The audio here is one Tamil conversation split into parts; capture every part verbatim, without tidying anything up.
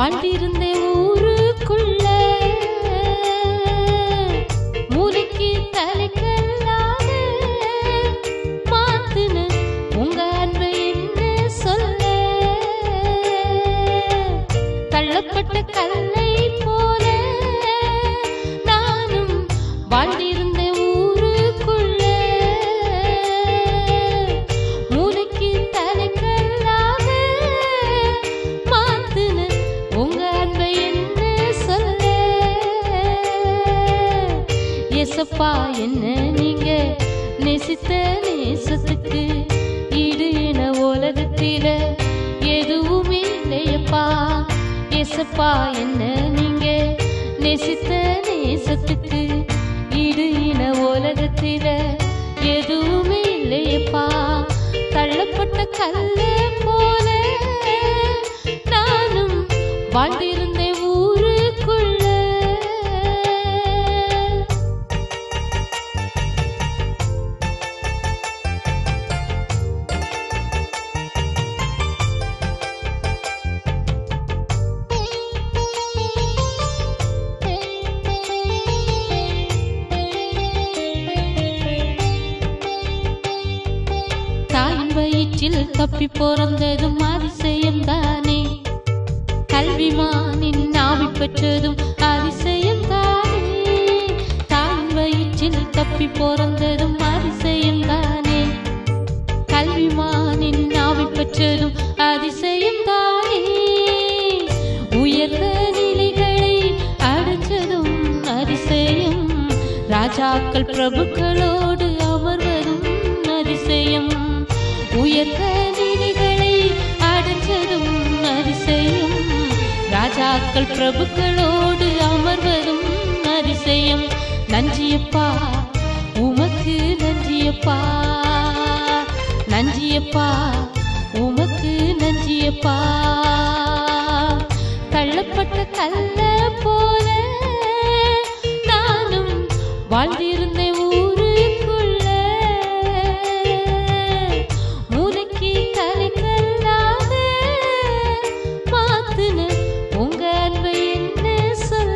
வாழ்ந்திருந்தேன் ஊருக்குள்ள மூளைக்கு தலைக்கல்லாக மாத்துன உங்க அன்பை என்ன சொல்ல தள்ளப்பட்ட கல்லை போல நானும் வாழ்ந்திருந்தேன் ஊருக்குள்ள மூளைக்கு தலைக்கல்லாக மாத்துன உங்க அன்பை என்ன சொல்ல ஏசப்பா என்ன நீங்க நேசித்த நேசத்துக்கு ஈடு என உலகத்தில எதுவுமே இல்லையப்பா ஏசப்பா என்ன நீங்க நேசித்த நேசத்துக்கு ஈடு என உலகத்தில எதுவுமே இல்லையப்பா தள்ளப்பட்ட கல்ல போல நானும் வாழ்ந்திருந்தேன் ஊருக்குள்ள தாயின் வயிற்றில் தப்பி பிறந்ததும் அதிசயம் தானே கல்விமானின் ஆவி பெற்றதும் அதிசயம் தானே தாயின் வயிற்றில் தப்பி பிறந்ததும் அதிசயம் தானே கல்விமானின் ஆவி பெற்றதும் அதிசயம் தானே உயர்ந்த நிலைகளை அடைச்சதும் அதிசயம் ராஜாக்கள் பிரபுக்களோடு அமர்வதும் அதிசயம் உயர்ந்த நிலைகளை அடைச்சதும் அதிசயம் ராஜாக்கள் பிரபுக்களோடு அமர்வதும் அதிசயம் நன்றியப்பா உமக்கு நன்றியப்பா நன்றியப்பா உமக்கு நன்றியப்பா தள்ளப்பட்ட கல்ல போல நானும் வாழ்ந்திருந்தேன் ஊருக்குள்ள மூளைக்கு தலைக்கல்லாக மாத்துன உங்க அன்பை என்ன சொல்ல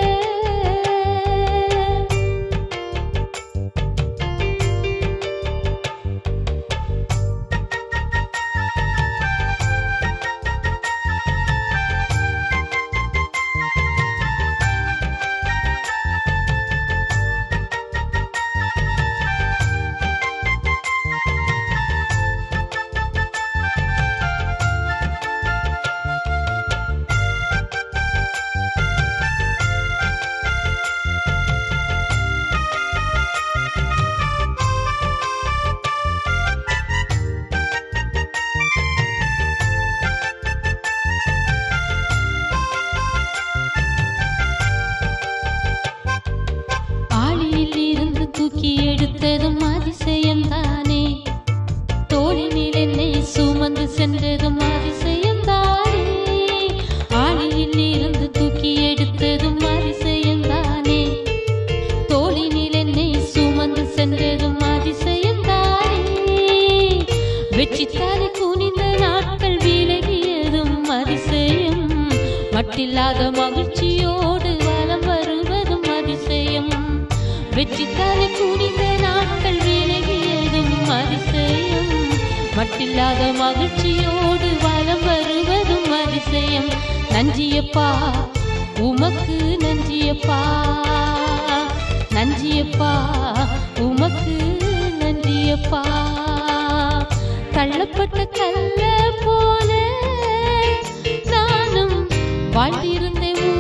தூக்கி எடுத்ததும் அதிசயம் தானே தோளினில் என்னை சுமந்து சென்றதும் அதிசயம் தானே ஆளியில் இருந்து தூக்கி எடுத்ததும் அதிசயம் தானே தோளினில் என்னை சுமந்து சென்றதும் அதிசயம் தானே வெற்றி தாலி குனிந்த நாட்கள் விலகியதும் அதிசயம் மட்டில்லாத மகிழ்ச்சியோடு வலம் வருவதும் அதிசயம் வெற்றி தலை குனிந்த நாட்கள் விலகியதும் அதிசயம் மட்டில்லாத மகிழ்ச்சியோடு வலம் வருவதும் அதிசயம் நன்றியப்பா உமக்கு நன்றியப்பா நன்றியப்பா உமக்கு நன்றியப்பா தள்ளப்பட்ட கல்ல போல நானும் வாழ்ந்திருந்தேன்